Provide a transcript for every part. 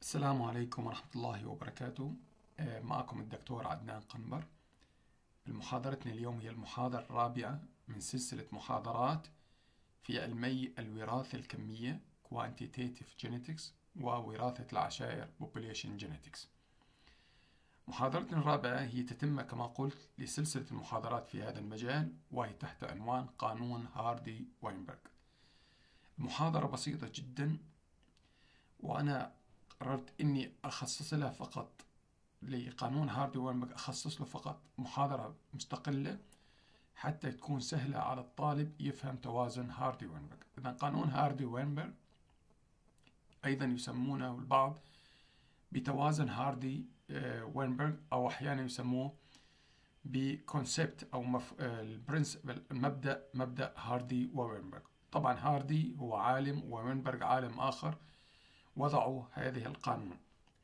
السلام عليكم ورحمة الله وبركاته. معكم الدكتور عدنان قنبر. محاضرتنا اليوم هي المحاضرة الرابعة من سلسلة محاضرات في علمي الوراثة الكمية Quantitative Genetics ووراثة العشائر Population Genetics. محاضرتنا الرابعة هي تتمة كما قلت لسلسلة المحاضرات في هذا المجال، وهي تحت عنوان قانون هاردي وينبرغ. المحاضرة بسيطة جدا، وأنا قررت إني أخصص لها فقط لقانون هاردي وينبرغ، أخصص له فقط محاضرة مستقلة حتى تكون سهلة على الطالب يفهم توازن هاردي وينبرغ. إذا قانون هاردي وينبرغ أيضا يسمونه البعض بتوازن هاردي وينبرغ، أو أحيانا يسموه بكونسبت أو البرنسبل، مبدأ هاردي ووينبرغ. طبعا هاردي هو عالم ووينبرغ عالم آخر وضعوا هذه القانون.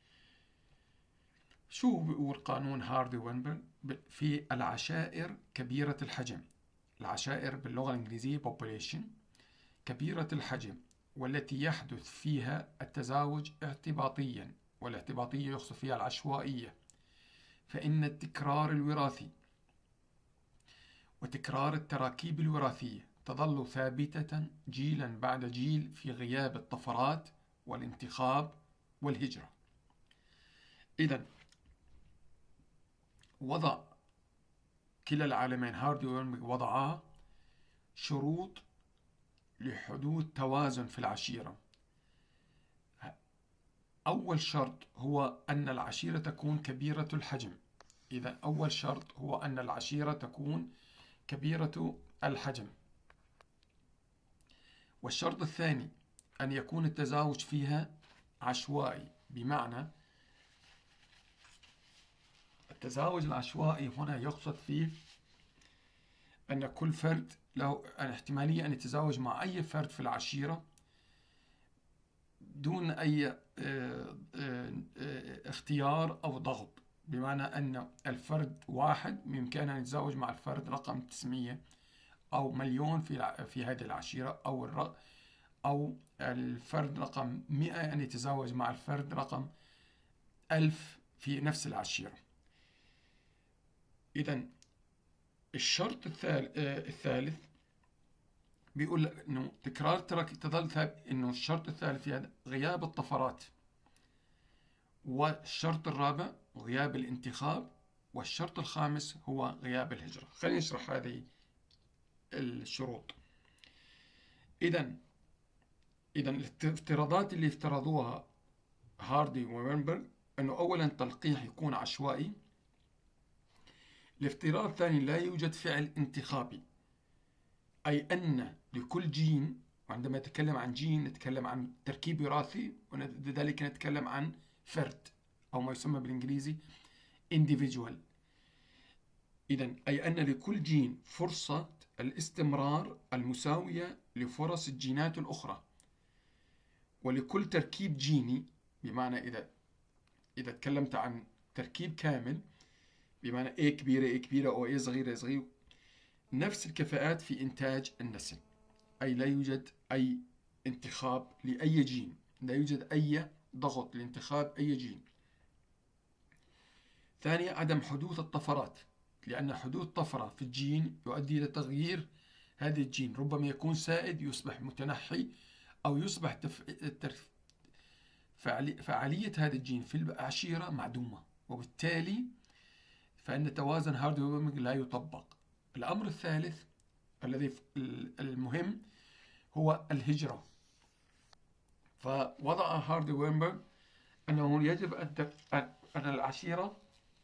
شو بيقول قانون هاردي وينبرغ؟ في العشائر كبيرة الحجم، العشائر باللغة الإنجليزية population كبيرة الحجم، والتي يحدث فيها التزاوج اعتباطيا، والاعتباطية يقصد فيها العشوائية، فإن التكرار الوراثي وتكرار التراكيب الوراثية تظل ثابتة جيلا بعد جيل في غياب الطفرات والانتخاب والهجرة. إذن وضع كلا العالمين هاردي وينبرغ وضعا شروط لحدوث توازن في العشيرة. أول شرط هو أن العشيرة تكون كبيرة الحجم. إذا أول شرط هو أن العشيرة تكون كبيرة الحجم. والشرط الثاني أن يكون التزاوج فيها عشوائي، بمعنى التزاوج العشوائي هنا يقصد فيه أن كل فرد له الاحتمالية أن يتزاوج مع أي فرد في العشيرة دون أي اختيار أو ضغط، بمعنى أن الفرد واحد بإمكانه أن يتزاوج مع الفرد رقم 900 أو مليون في هذه العشيرة، أو الفرد رقم 100 أن يتزاوج مع الفرد رقم 1000 في نفس العشيرة. إذن الشرط الثالث بيقول إنه تكرار تظل ثابت، إنه الشرط الثالث في هذا غياب الطفرات، والشرط الرابع غياب الانتخاب، والشرط الخامس هو غياب الهجرة. خلينا نشرح هذه الشروط. إذن الافتراضات اللي افترضوها هاردي ووينبرغ أنه أولا تلقيح يكون عشوائي. الافتراض الثاني لا يوجد فعل انتخابي، أي أن لكل جين، وعندما نتكلم عن جين نتكلم عن تركيب وراثي، ولذلك نتكلم عن فرد أو ما يسمى بالإنجليزي individual. إذن أي أن لكل جين فرصة الاستمرار المساوية لفرص الجينات الأخرى، ولكل تركيب جيني، بمعنى إذا تكلمت عن تركيب كامل بمعنى A كبيرة أو A صغيرة نفس الكفاءات في إنتاج النسل، أي لا يوجد أي انتخاب لأي جين، لا يوجد أي ضغط لانتخاب أي جين. ثانيا عدم حدوث الطفرات، لأن حدوث طفرة في الجين يؤدي إلى تغيير هذا الجين، ربما يكون سائد يصبح متنحي، أو يصبح فعالية هذا الجين في العشيرة معدومة، وبالتالي فإن توازن هاردي وينبرغ لا يطبق. الأمر الثالث الذي المهم هو الهجرة. فوضع هاردي وينبرغ أنه يجب أن العشيرة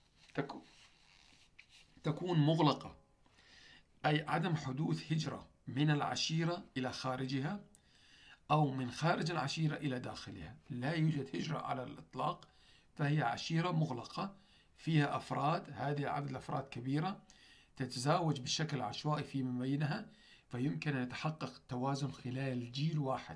تكون مغلقة، أي عدم حدوث هجرة من العشيرة إلى خارجها أو من خارج العشيرة إلى داخلها. لا يوجد هجرة على الإطلاق، فهي عشيرة مغلقة فيها أفراد، هذه عدد الأفراد كبيرة تتزاوج بشكل عشوائي فيما بينها، فيمكن أن يتحقق توازن خلال جيل واحد.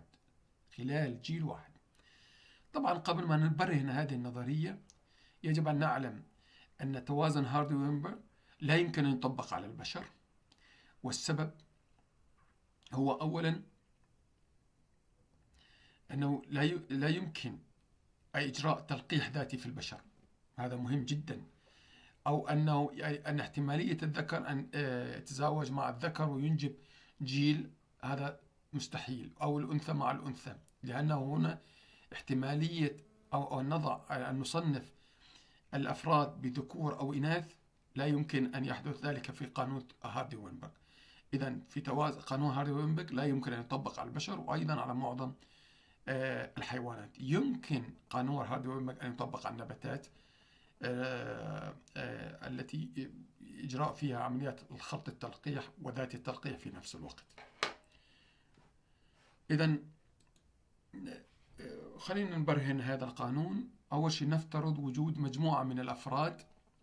طبعا قبل ما نبرهن هذه النظرية يجب أن نعلم أن توازن هاردي وينبرغ لا يمكن أن يطبق على البشر، والسبب هو أولا أنه لا يمكن أي إجراء تلقيح ذاتي في البشر، هذا مهم جدا. أو أن احتمالية الذكر أن يتزاوج مع الذكر وينجب جيل، هذا مستحيل. أو الأنثى مع الأنثى، لأنه هنا احتمالية أو أن نصنف الأفراد بذكور أو إناث لا يمكن أن يحدث ذلك في قانون هاردي-وينبرغ. إذن في قانون هاردي-وينبرغ لا يمكن أن يطبق على البشر وأيضا على معظم الحيوانات. يمكن قانون هاردي-وينبرغ أن يطبق على النباتات التي إجراء فيها عمليات الخلط التلقيح وذات التلقيح في نفس الوقت. إذن خلينا نبرهن هذا القانون. أول شيء نفترض وجود مجموعة من الأفراد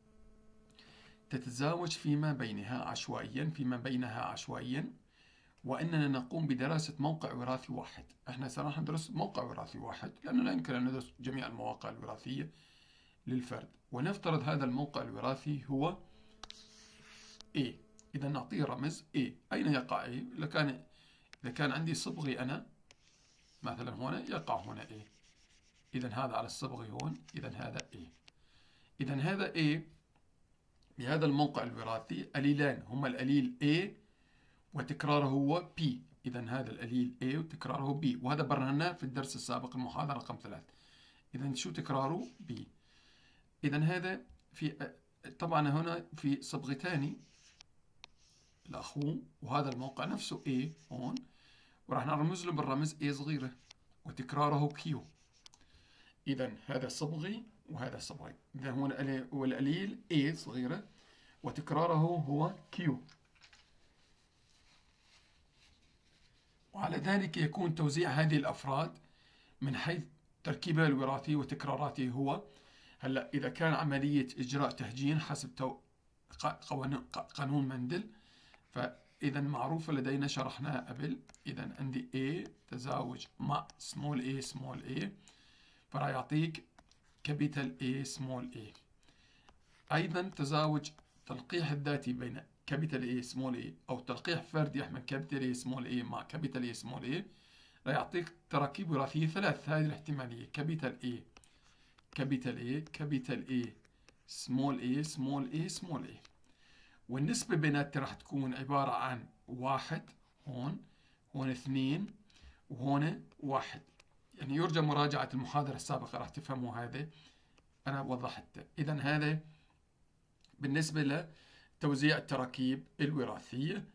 تتزاوج فيما بينها عشوائيا، وأننا نقوم بدراسة موقع وراثي واحد. احنا سنحن ندرس موقع وراثي واحد لأنه لا يمكن أن ندرس جميع المواقع الوراثية للفرد، ونفترض هذا الموقع الوراثي هو A. إذا نعطيه رمز A. أين يقع A؟ إذا كان عندي صبغي أنا مثلا هنا، يقع هنا A. إذا هذا على الصبغي هون، إذا هذا A. إذا هذا A بهذا الموقع الوراثي أليلان هما الأليل A وتكراره هو P. إذا هذا الأليل A وتكراره B، وهذا برهناه في الدرس السابق المحاضرة رقم 3. إذا شو تكراره؟ B. إذا هذا طبعا هنا في صبغتان الأخوه، وهذا الموقع نفسه A هون، وراح نرمز له بالرمز A صغيرة وتكراره Q. إذا هذا صبغي وهذا صبغي. إذا هو الأليل A صغيرة وتكراره هو Q. وعلى ذلك يكون توزيع هذه الأفراد من حيث تركيبها الوراثي وتكراراته هو هلا إذا كان عملية إجراء تهجين حسب قانون مندل، فإذا معروفة لدينا شرحناها قبل. إذا عندي A تزاوج مع small a فراح يعطيك capital A small a. أيضا تزاوج تلقيح الذاتي بين capital A small a أو تلقيح فردي يحمل capital A small a مع capital A small a راح يعطيك تراكيب وراثية ثلاث. هذه الاحتمالية capital A capital A capital A small a small a small a، والنسبة بيناتها راح تكون عبارة عن 1 هون 2 وهون 1. يعني يرجى مراجعة المحاضرة السابقة راح تفهموا هذا، أنا وضحته. إذا هذا بالنسبة لتوزيع التراكيب الوراثية.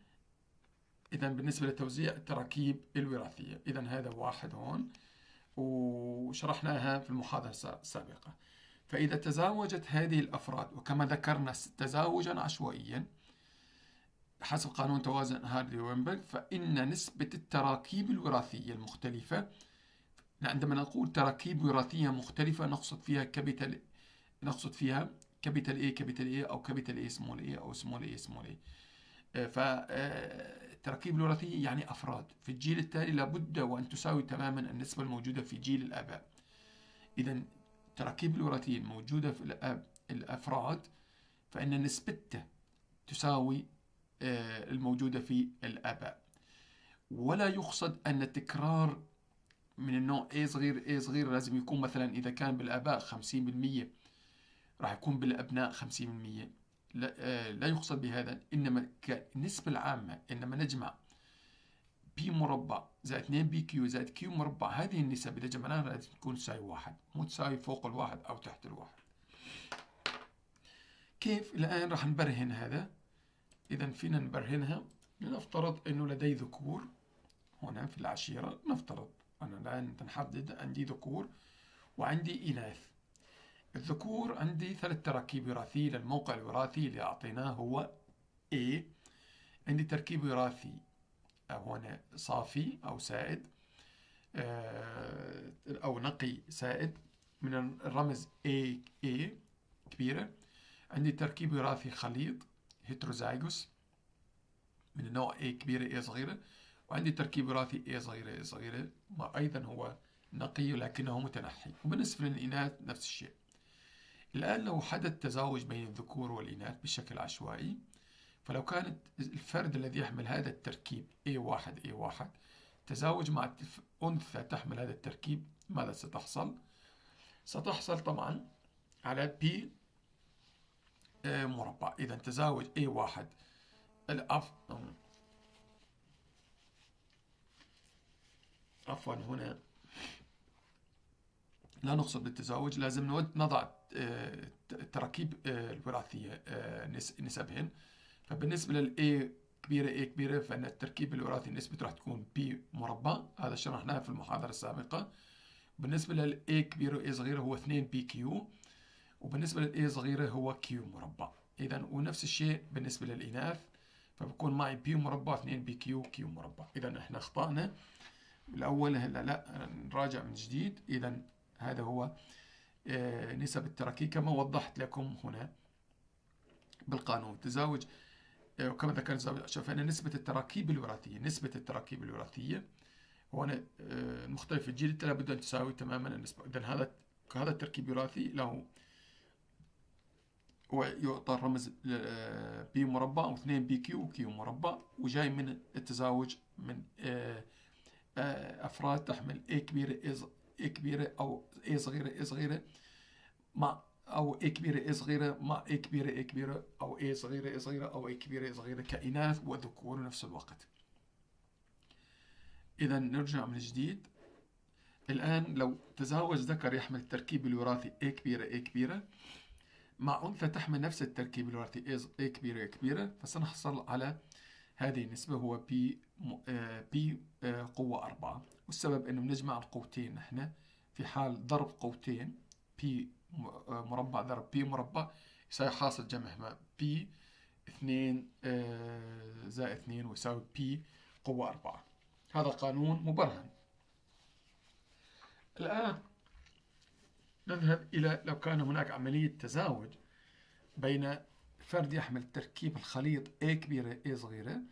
إذا هذا 1 هون وشرحناها في المحاضرة السابقة. فإذا تزاوجت هذه الأفراد وكما ذكرنا تزاوجا عشوائيا حسب قانون توازن هاردي-وينبرغ، فإن نسبة التراكيب الوراثية المختلفة، عندما نقول تراكيب وراثية مختلفة نقصد فيها capital A أو capital A small a أو small a small a. فالتراكيب الوراثية يعني أفراد في الجيل التالي لابد وأن تساوي تماما النسبة الموجودة في جيل الآباء. إذا التراكيب الوراثية الموجودة في الأفراد فإن نسبتها تساوي الموجودة في الآباء. ولا يقصد أن التكرار من النوع A صغير لازم يكون مثلا إذا كان بالآباء 50% راح يكون بالأبناء 50%. لا يقصد بهذا، إنما كالنسبة العامة إنما نجمع P مربع زائد 2 PQ زائد Q مربع، هذه النسب إذا جمعناها لازم تكون تساوي 1، مو تساوي فوق 1 أو تحت 1. كيف؟ الآن راح نبرهن هذا. إذا فينا نبرهنها. لنفترض أنه لدي ذكور هنا في العشيرة. نفترض أنا الآن نحدد عندي ذكور وعندي إناث. الذكور عندي 3 تراكيب وراثية للموقع الوراثي اللي أعطيناه هو A. عندي تركيب وراثي هنا صافي أو سائد أو نقي سائد من الرمز A كبيرة. عندي تركيب وراثي خليط هيتروزايغوس من النوع A كبيرة A صغيرة، وعندي تركيب وراثي A صغيرة أيضا هو نقي لكنه متنحي. وبالنسبة للإناث نفس الشيء. الآن لو حدث تزاوج بين الذكور والإناث بشكل عشوائي، فلو كانت الفرد الذي يحمل هذا التركيب A1 تزاوج مع أنثى تحمل هذا التركيب، ماذا ستحصل؟ ستحصل طبعا على P مربع. إذا تزاوج A1 عفوا هنا لا نقصد بالتزاوج، لازم نضع التراكيب الوراثية نسبهن. فبالنسبة للA كبيرة A كبيرة، فإن التركيب الوراثي نسبته راح تكون P مربع، هذا شرحناه في المحاضرة السابقة. بالنسبة للA كبيرة و A صغيرة هو 2PQ، وبالنسبة للA صغيرة هو Q مربع. إذا ونفس الشيء بالنسبة للإناث، فبكون معي P مربع 2PQ Q مربع. إذا إحنا أخطأنا الأول، هلا لا نراجع من جديد. إذا هذا هو نسب التراكيب كما وضحت لكم هنا بالقانون. تزاوج وكما ذكرنا شوف أن نسبة التراكيب الوراثية هنا مختلف الجيل لابد أن تساوي تماما النسبة. إذا هذا التركيب الوراثي له ويعطى الرمز B مربع و 2PQ و Q مربع، وجاي من التزاوج من أفراد تحمل A كبيرة أو A صغيرة مع أو A كبيرة A صغيرة مع A كبيرة أو A صغيرة أو A كبيرة كإناث وذكور نفس الوقت. إذا نرجع من جديد. الآن لو تزاوج ذكر يحمل التركيب الوراثي A كبيرة مع أنثى تحمل نفس التركيب الوراثي A كبيرة، فسنحصل على هذه النسبة هو P قوة 4. والسبب أنه بنجمع القوتين نحن في حال ضرب قوتين P مربع ضرب P مربع يساوي حاصل جمع P 2 زائد 2 ويساوي P قوة 4. هذا قانون مبرهن. الآن نذهب إلى لو كان هناك عملية تزاوج بين فرد يحمل تركيب الخليط A كبيرة A صغيرة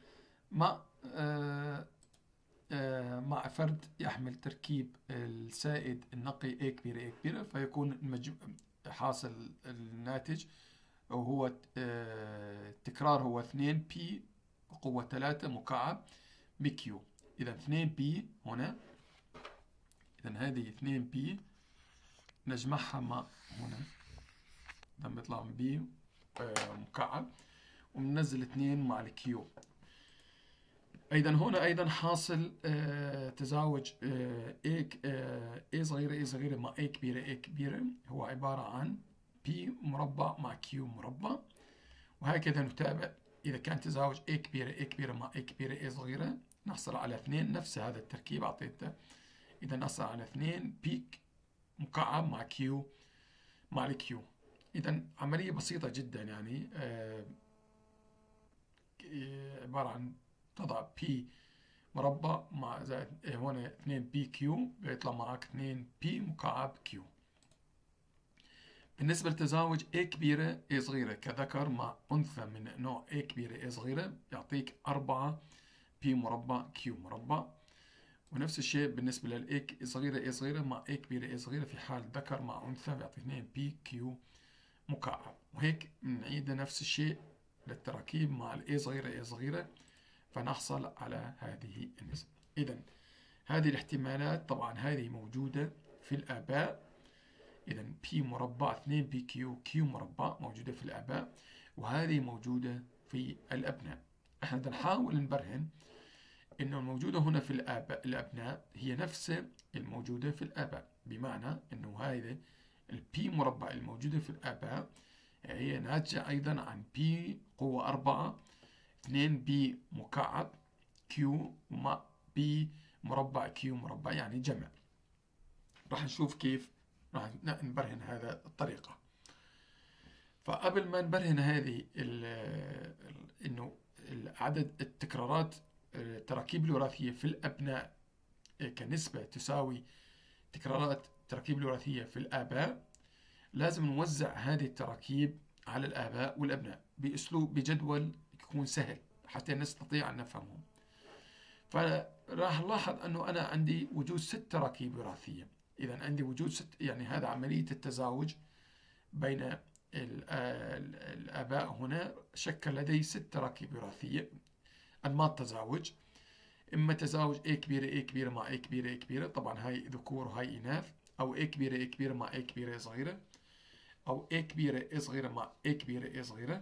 مع فرد يحمل تركيب السائد النقي A كبيرة، فيكون حاصل الناتج وهو التكرار هو 2P قوة 3 مكعب بQ. إذا 2P هنا، إذا هذه 2P نجمعها مع هنا، إذا بيطلع من B مكعب، ومنزل 2 مع الQ. أيضا هنا أيضا حاصل تزاوج A صغيرة مع A كبيرة هو عبارة عن P مربع مع Q مربع. وهكذا نتابع. إذا كان تزاوج A كبيرة مع A كبيرة A صغيرة نحصل على 2 نفس هذا التركيب أعطيته. إذا نحصل على 2 P مكعب مع Q مع الكيو. إذا عملية بسيطة جدا، يعني عبارة عن تضع P مربع مع زائد هنا 2 PQ بيطلع معك 2 P مكعب Q. بالنسبة لتزاوج A كبيرة A صغيرة كذكر مع أنثى من نوع A كبيرة A صغيرة يعطيك 4 P مربع Q مربع. ونفس الشيء بالنسبة لل A صغيرة مع A كبيرة A صغيرة في حال ذكر مع أنثى بيعطي 2 PQ مكعب. وهيك نعيد نفس الشيء للتراكيب مع ال A صغيرة فنحصل على هذه النسبة. إذا هذه الاحتمالات طبعا هذه موجودة في الآباء. إذا P مربع 2 PQ Q مربع موجودة في الآباء، وهذه موجودة في الأبناء. احنا نحاول نبرهن إنه الموجودة هنا في الأبناء هي نفس الموجودة في الآباء، بمعنى إنه هذه P مربع الموجودة في الآباء هي ناتجة أيضا عن P قوة 4 2 B مكعب Q مع B مربع Q مربع، يعني جمع. راح نشوف كيف راح نبرهن هذا الطريقة. فقبل ما نبرهن هذه إنه عدد التكرارات التراكيب الوراثية في الأبناء كنسبة تساوي تكرارات التراكيب الوراثية في الآباء، لازم نوزع هذه التراكيب على الآباء والأبناء بجدول يكون سهل حتى نستطيع أن نفهمهم. فراح نلاحظ أنه أنا عندي وجود 6 تراكيب وراثية. إذا عندي وجود 6، يعني هذا عملية التزاوج بين الآباء هنا شكل لدي 6 تراكيب وراثية. أنماط تزاوج: إما تزاوج A كبيرة مع A كبيرة، طبعا هاي ذكور وهاي إناث، أو A كبيرة A كبيرة مع A كبيرة A صغيرة، أو A كبيرة A صغيرة مع A كبيرة A صغيرة،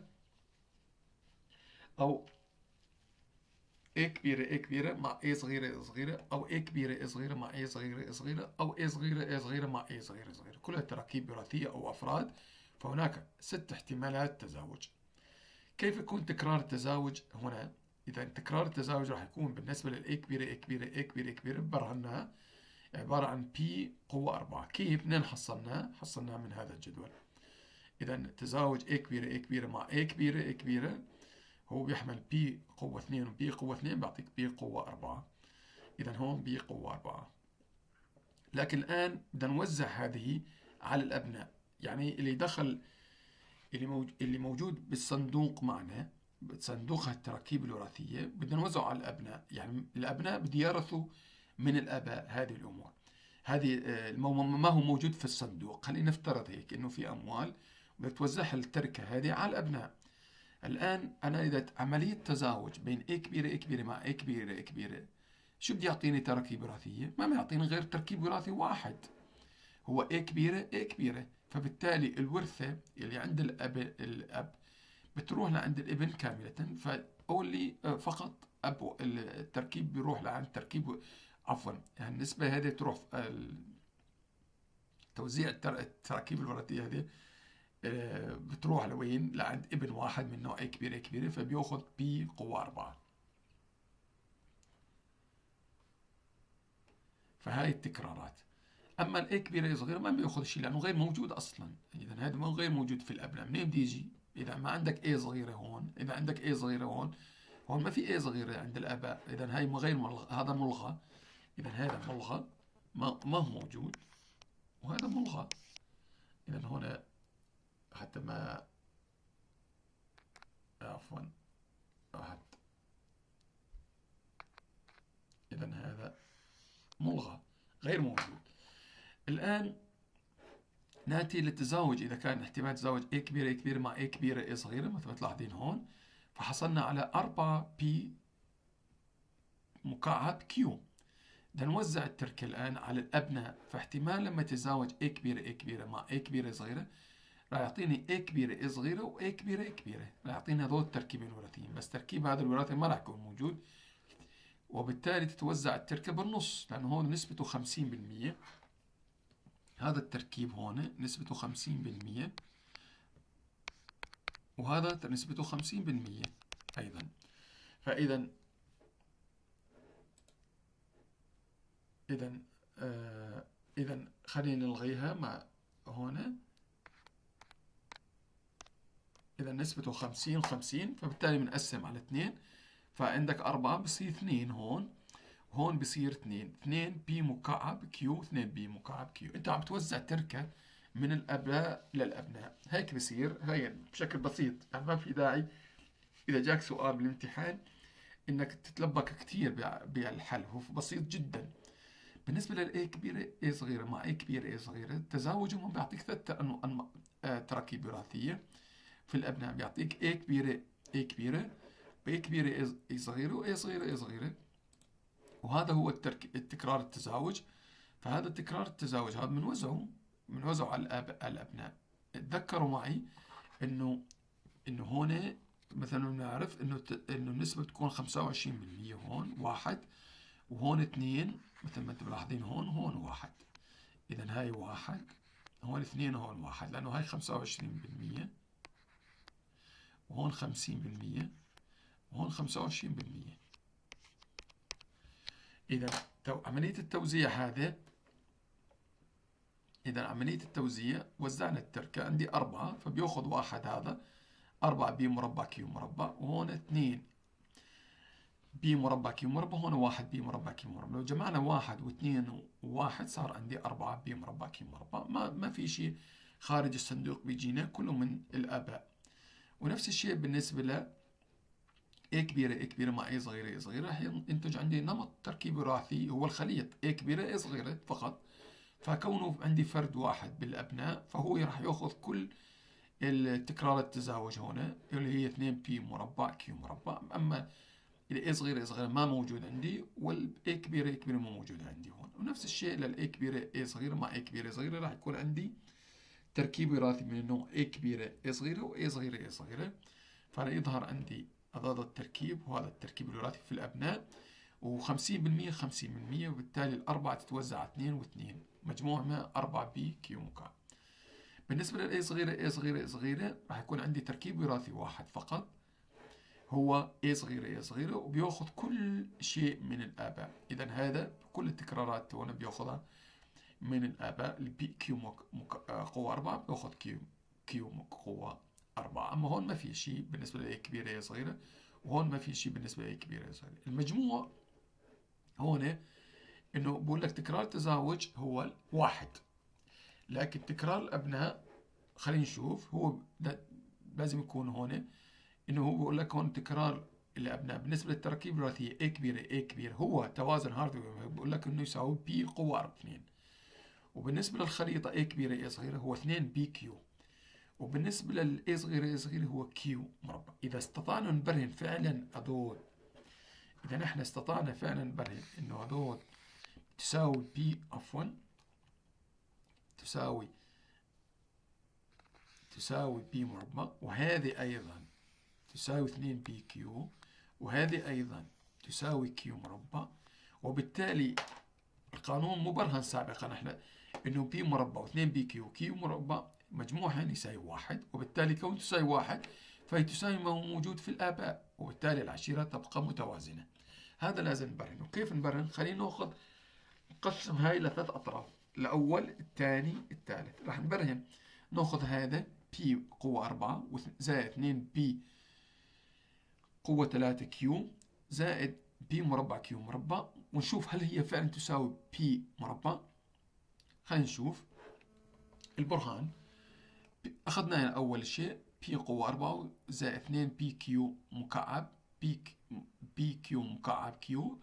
أو A كبيرة A كبيرة مع A صغيرة A صغيرة، أو A كبيرة A صغيرة مع A صغيرة A صغيرة، أو A صغيرة A صغيرة مع A صغيرة صغيرة، كلها تراكيب وراثية أو أفراد. فهناك 6 احتمالات تزاوج. كيف يكون تكرار التزاوج هنا؟ إذا تكرار التزاوج راح يكون بالنسبة لل A كبيرة A كبيرة A كبيرة A كبيرة برهناها عبارة عن P قوة 4. كيف؟ منين حصلناه؟ حصلناه من هذا الجدول. إذا تزاوج A كبيرة A كبيرة مع A كبيرة A كبيرة هو بيحمل P قوة 2 و P قوة 2 بيعطيك P قوة 4. إذا هون B قوة 4. لكن الآن بدنا نوزع هذه على الأبناء. يعني اللي دخل اللي موجود بالصندوق معنا، صندوق التراكيب الوراثية، بدنا نوزعه على الأبناء. يعني الأبناء بده يرثوا من الآباء هذه الأمور. هذه ما هو موجود في الصندوق. خلينا نفترض هيك إنه في أموال بدك توزعها التركة هذه على الأبناء. الآن أنا إذا عملية تزاوج بين A كبيرة A كبيرة مع A كبيرة A كبيرة، شو بدي يعطيني تراكيب وراثية؟ ما بيعطيني غير تركيب وراثي واحد، هو A كبيرة A كبيرة. فبالتالي الورثة اللي عند الأب بتروح لعند الابن كاملة. فأولي فقط التركيب بيروح لعند تركيب، عفوا يعني النسبة هذه تروح توزيع التراكيب الوراثية هذه بتروح لوين؟ لعند ابن واحد من نوع A كبيرة A كبيرة، فبياخذ P قوة 4. فهاي التكرارات. أما الA كبيرة A صغيرة ما بياخذ شيء لأنه غير موجود أصلا. إذا هذا ما غير موجود في الأبناء، منين بده يجي؟ إذا ما عندك A صغيرة هون، إذا عندك A صغيرة هون، هون ما في A صغيرة عند الآباء، إذا هاي غير ملغى، هذا ملغى. إذا هذا ملغى، ما هو موجود، وهذا ملغى. إذا هنا حتى ما، عفوا إذا هذا ملغى غير موجود. الآن نأتي للتزاوج. إذا كان احتمال تزاوج A كبيرة A كبيرة مع A كبيرة A صغيرة مثل ما تلاحظين هون، فحصلنا على 4P مكعب Q. بدنا نوزع التركة الآن على الأبناء. فاحتمال لما يتزاوج A كبيرة A كبيرة مع A كبيرة صغيرة راح يعطيني A كبيرة A صغيرة و A كبيرة A كبيرة، راح يعطيني هذول التركيبين الوراثيين. بس تركيب هذا الوراثي ما راح يكون موجود، وبالتالي تتوزع التركة بالنص، لأنه هون نسبته 50%. هذا التركيب هون نسبته 50%، وهذا نسبته 50% أيضا. فإذا إذا خلينا نلغيها مع هنا. إذا نسبته 50 فبالتالي بنقسم على 2. فعندك 4 بصير 2 هون، هون بصير 2 بي مكعب كيو، 2 بي مكعب كيو. أنت عم توزع تركة من الآباء للأبناء. هيك بصير، هي بشكل بسيط. يعني ما في داعي إذا جاك سؤال بالامتحان إنك تتلبك كثير بالحل، هو بسيط جدا. بالنسبة للA كبيرة A صغيرة مع A كبيرة A صغيرة، تزاوجهم بيعطيك 3 تراكيب وراثية في الأبناء. بيعطيك A كبيرة A كبيرة، B كبيرة A صغيرة، و A صغيرة A صغيرة. وهذا هو التكرار التزاوج. فهذا تكرار التزاوج هذا بنوزعه على الأبناء. تذكروا معي إنه هون مثلا بنعرف إنه النسبة تكون 25% هون 1، وهون 2 مثل ما انتم ملاحظين هون 1. إذا هاي 1، هون 2، وهون 1، لأنه هاي 25%، وهون 50%، وهون 25%. إذا عملية التوزيع هذا، إذا عملية التوزيع وزعنا التركة. عندي 4 فبيأخذ 1 هذا 4 بي مربع كيو مربع، وهون 2 بي مربع كيو مربع، هون 1 بي مربع كيو مربع. لو جمعنا 1 و2 و1 صار عندي 4 بي مربع كيو مربع. ما في شيء خارج الصندوق بيجينا، كله من الآباء. ونفس الشيء بالنسبة ل A كبيرة A كبيرة مع A صغيرة A صغيرة، راح ينتج عندي نمط تركيبي وراثي هو الخليط A كبيرة A صغيرة فقط. فكونه عندي فرد واحد بالأبناء، فهو راح يأخذ كل التكرار التزاوج هنا اللي هي 2 بي مربع كيو مربع. أما إذا A صغيرة ما موجود عندي، والA كبيرة ما موجودة عندي هون. ونفس الشيء للA كبيرة A صغيرة مع A كبيرة صغيرة، راح يكون عندي تركيب وراثي من النوع A كبيرة A صغيرة وA صغيرة A صغيرة. فأنا يظهر عندي هذا التركيب وهذا التركيب الوراثي في الأبناء، و50% 50%، وبالتالي الأربعة تتوزع على 2 و2، مجموعها 4B كيو مكعب. بالنسبة للA صغيرة A صغيرة A صغيرة راح يكون عندي تركيب وراثي واحد فقط، هو A صغيرة A صغيرة، وبياخذ كل شيء من الآباء. إذا هذا كل التكرارات هون بياخذها من الآباء. البي كيو قوة 4 بياخذ كيو قوة 4. أما هون ما في شيء بالنسبة لA كبيرة A صغيرة، وهون ما في شيء بالنسبة لA كبيرة A صغيرة. المجموع هون إنه بقول لك تكرار التزاوج هو واحد، لكن تكرار الأبناء خلينا نشوف هو لازم يكون هون، إنه هو بقول لك هون تكرار الأبناء بالنسبة للتراكيب الوراثية A كبيرة A كبير هو توازن هاردي، بقول لك إنه يساوي B قوة 2. وبالنسبة للخليطة A كبيرة A صغيرة هو 2B كيو. وبالنسبة لل A صغيرة A صغيرة هو كيو مربع. إذا استطعنا نبرهن فعلا هذول، إذا نحن استطعنا فعلا نبرهن إنه هذول تساوي B، عفوا تساوي B مربع، وهذه أيضا تساوي 2B كيو، وهذه أيضا تساوي كيو مربع، وبالتالي القانون مبرهن سابقا احنا انه B مربع و2B كيو كيو مربع مجموعهن يساوي 1، وبالتالي كون تساوي 1 فهي تساوي ما هو موجود في الآباء، وبالتالي العشيرة تبقى متوازنة. هذا لازم نبرهن. وكيف نبرهن؟ خلينا نقسم هاي لثلاث أطراف، الأول الثاني الثالث. راح نبرهن ناخذ هذا P قوة 4 زائد 2B قوة 3 كيو زائد B مربع كيو مربع، ونشوف هل هي فعلا تساوي P مربع. خلينا نشوف البرهان. أخذنا أول شيء P قوة 4 زائد 2B كيو مكعب B كيو مكعب كيو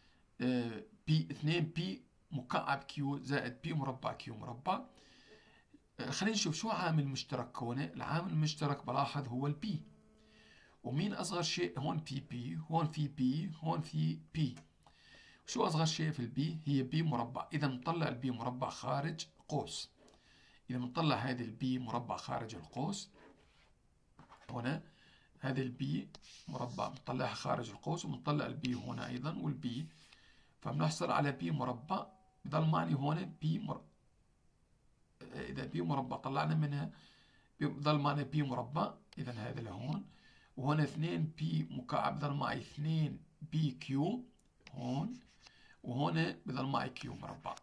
B 2B مكعب كيو زائد B مربع كيو مربع. خلينا نشوف شو عامل مشترك هون. العامل المشترك بلاحظ هو البي، ومين أصغر شيء هون؟ بي هون في بي هون في بي. شو أصغر شيء في البي؟ هي بي مربع. إذا نطلع البي مربع خارج قوس. إذا نطلع هذه البي مربع خارج القوس، هنا هذه البي مربع نطلعها خارج القوس، ونطلع البي هنا أيضا والبي، فبنحصل على بي مربع. بضل معنا هون بي مربع. إذا بي مربع طلعنا منها بضل معنا بي مربع، إذا هذا لهون، وهنا 2 بي مكعب بضل معي 2 بي كيو هون، وهنا بضل معي كيو مربع.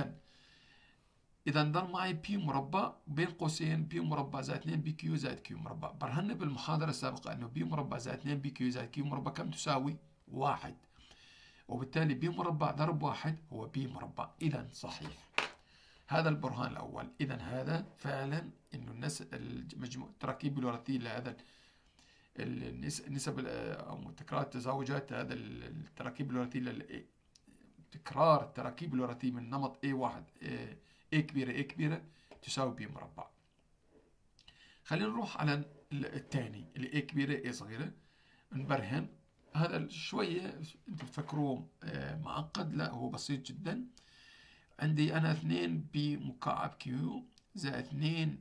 إذا ضل معي بي مربع بين قوسين بي مربع زائد 2 بي كيو زائد كيو مربع. برهنا بالمحاضرة السابقة إنه بي مربع زائد 2 بي كيو زائد كيو مربع كم تساوي؟ 1، وبالتالي بي مربع ضرب 1 هو بي مربع. إذا صحيح. هذا البرهان الأول. إذا هذا فعلا إنه التراكيب الوراثية لهذا النسب أو تكرار التزاوجات، هذا التراكيب الوراثية تكرار التراكيب الوراثية من نمط A1 A كبيرة تساوي B مربع. خلينا نروح على الثاني اللي A كبيرة A صغيرة نبرهن. هذا شوية انتم تفكروه معقد، لا هو بسيط جدا. عندي أنا 2 B مكعب كيو زائد 2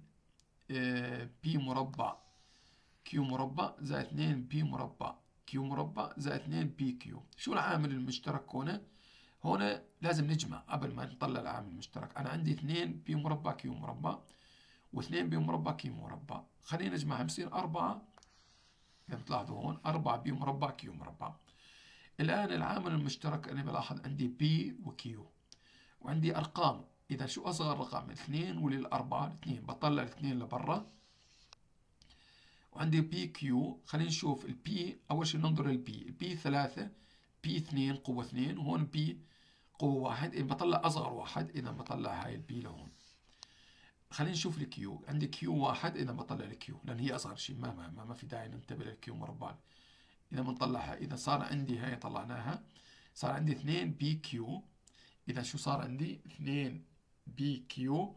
B مربع كيو مربع زائد 2 B مربع كيو مربع زائد 2 B كيو. شو العامل المشترك هنا؟ هنا لازم نجمع قبل ما نطلع العامل المشترك. أنا عندي 2 بي مربع كيو مربع و2 بي مربع كيو مربع، خلينا نجمعهم يصير 4. إذا بتلاحظوا هون 4 بي مربع كيو مربع. الآن العامل المشترك أنا بلاحظ عندي بي وكيو وعندي أرقام. إذا شو أصغر رقم؟ 2 وللأربعة 2، بطلع 2 لبرا، وعندي بي كيو. خلينا نشوف البي. أول شيء ننظر البي 3 بي 2 قوة 2، وهون بي قوة 1. إذا بطلع أصغر واحد إذا بطلع هاي البي لهون. خلينا نشوف الكيو. عندي كيو 1 إذا بطلع الكيو لأن هي أصغر شيء، ما في داعي ننتبه للكيو مربع. إذا بنطلعها، إذا صار عندي هاي طلعناها، صار عندي 2 بي كيو. إذا شو صار عندي؟ 2 بي كيو.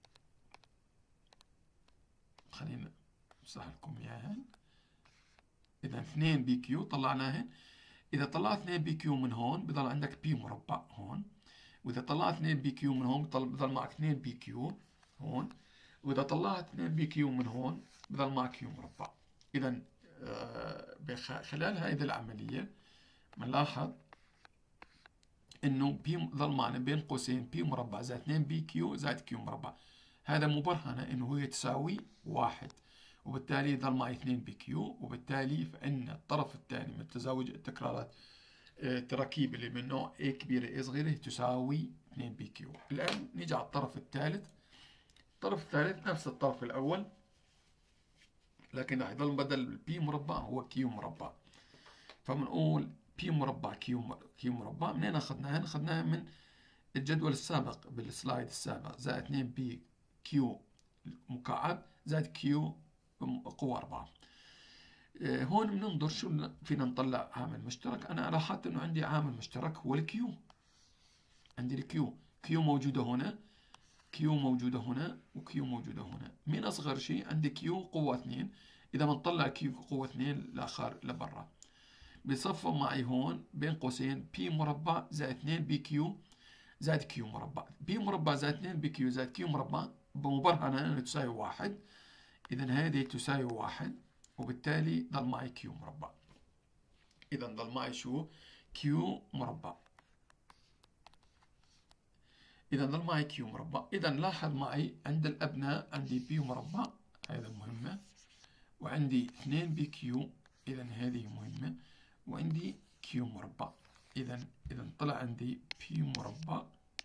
خلينا امسح لكم اياها. إذا 2 بي كيو طلعناهن. إذا طلعت 2 بي كيو من هون بضل عندك بي مربع هون، وإذا طلعت 2 بي كيو من هون بضل معك 2 بي كيو هون، وإذا طلعت 2 بي كيو من هون بضل معك كيو مربع. إذا خلال هذه العملية بنلاحظ إنه بي ضل معنا بين قوسين بي مربع زائد 2 بي كيو زائد كيو مربع. هذا مبرهنة إنه هي تساوي 1، وبالتالي يضل معي 2 بي كيو، وبالتالي فإن الطرف الثاني من تزاوج التكرارات التراكيب اللي من نوع A كبيرة A صغيرة تساوي 2 بي كيو. الآن نيجي على الطرف الثالث. الطرف الثالث نفس الطرف الأول، لكن راح يضل بدل بي مربع هو كيو مربع. فبنقول بي مربع كيو مربع منين أخذناها؟ أخذناها من الجدول السابق بالسلايد السابق، زائد 2 بي كيو مكعب زائد كيو قوة 4. هون بننظر شو فينا نطلع عامل مشترك. أنا لاحظت إنه عندي عامل مشترك هو الكيو. عندي الكيو، كيو موجودة هنا، كيو موجودة هنا، وكيو موجودة هنا. مين أصغر شيء؟ عندي كيو قوة 2. إذا بنطلع كيو قوة 2 لبرا بصفوا معي هون بين قوسين بي مربع زائد 2 بي كيو زائد كيو مربع. بي مربع زائد 2 بي كيو زائد كيو مربع بمبرهنة أنه تساوي 1. إذا هذه تساوي 1، وبالتالي ضل معي كيو مربع. إذا ضل معي شو؟ كيو مربع. إذا ضل معي كيو مربع. إذا لاحظ معي عند الأبناء عندي بي مربع، هذا مهمة، وعندي 2 بي كيو، إذا هذه مهمة، وعندي كيو مربع. إذا طلع عندي بي مربع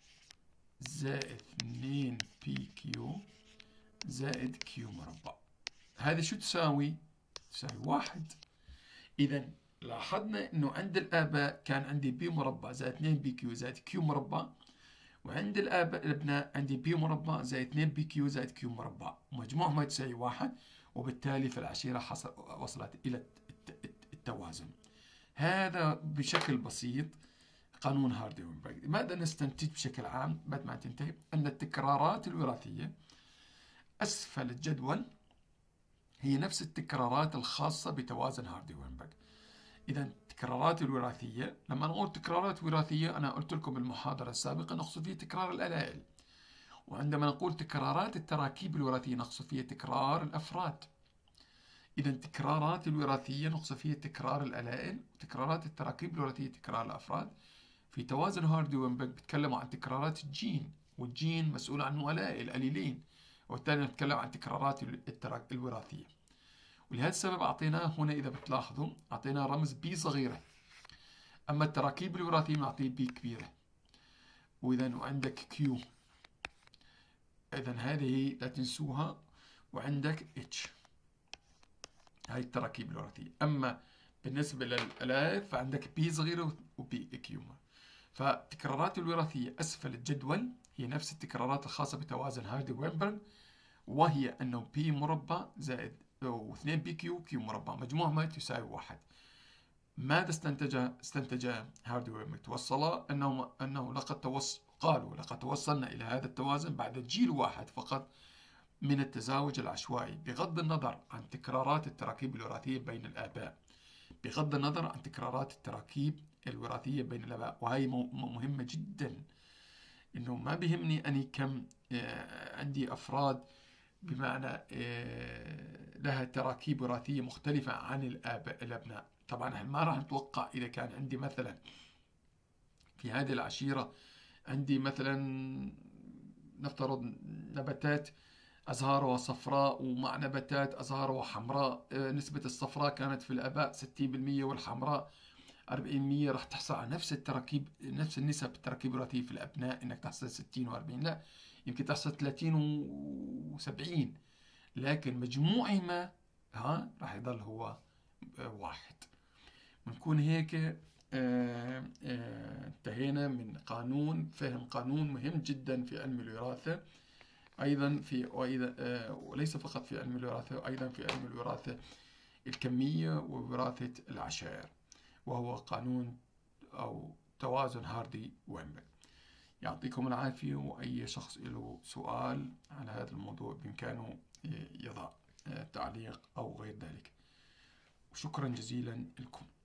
زائد 2 بي كيو زائد كيو مربع. هذه شو تساوي؟ تساوي 1. إذا لاحظنا إنه عند الآباء كان عندي بي مربع زائد 2 بي كيو زائد كيو مربع، وعند الأبناء عندي بي مربع زائد 2 بي كيو زائد كيو مربع، مجموعهم تساوي 1، وبالتالي في العشيرة وصلت إلى التوازن. هذا بشكل بسيط قانون هاردي-وينبرغ. ماذا نستنتج بشكل عام بعد ما تنتهي؟ أن التكرارات الوراثية أسفل الجدول هي نفس التكرارات الخاصة بتوازن هاردي-وينبرغ. إذا التكرارات الوراثية، لما نقول تكرارات وراثية أنا قلت لكم بالمحاضرة السابقة نقصد فيها تكرار الألائل، وعندما نقول تكرارات التراكيب الوراثية نقصد فيها تكرار الأفراد. إذا تكرارات الوراثية نقصد فيها تكرار الألائل، وتكرارات التراكيب الوراثية تكرار الأفراد. في توازن هاردي-وينبرغ بيتكلموا عن تكرارات الجين، والجين مسؤول عنه ألائل قليلين، وبالتالي نتكلم عن تكرارات الوراثية. ولهذا السبب أعطيناه هنا، إذا بتلاحظوا أعطيناه رمز بي صغيرة، أما التراكيب الوراثية نعطيه بي كبيرة. وإذا وعندك كيو، إذا هذه لا تنسوها، وعندك اتش، هاي التراكيب الوراثية. أما بالنسبة للآلات فعندك بي صغيرة وبي كيو. فالتكرارات الوراثية أسفل الجدول هي نفس التكرارات الخاصة بتوازن هاردي-وينبرغ، وهي أنه بي مربع زائد و2 بي كيو كيو مربع مجموعها تساوي 1. ماذا استنتج هاردي-وينبرغ؟ توصل أنه لقد توصلنا إلى هذا التوازن بعد جيل واحد فقط من التزاوج العشوائي، بغض النظر عن تكرارات التراكيب الوراثية بين الآباء، بغض النظر عن تكرارات التراكيب الوراثية بين الآباء. وهي مهمة جدا، إنه ما بيهمني أني كم عندي أفراد بمعنى لها تراكيب وراثية مختلفة عن الأبناء. طبعا احنا ما راح نتوقع إذا كان عندي مثلا في هذه العشيرة عندي مثلا نفترض نباتات أزهارها صفراء ومع نباتات أزهارها حمراء، نسبة الصفراء كانت في الآباء 60% والحمراء 40%، راح تحصل على نفس التراكيب، نفس النسب التراكيب الوراثية في الأبناء، إنك تحصل 60 و40، لا يمكن تحصل 30 و70، لكن مجموعهما راح يظل هو 1. بنكون هيك انتهينا من فهم قانون مهم جدا في علم الوراثة، أيضا وليس فقط في علم الوراثة، أيضا في علم الوراثة الكمية ووراثة العشائر، وهو قانون أو توازن هاردي-وينبرغ. يعطيكم العافية، وأي شخص له سؤال على هذا الموضوع بإمكانه يضع تعليق أو غير ذلك. وشكرا جزيلا لكم.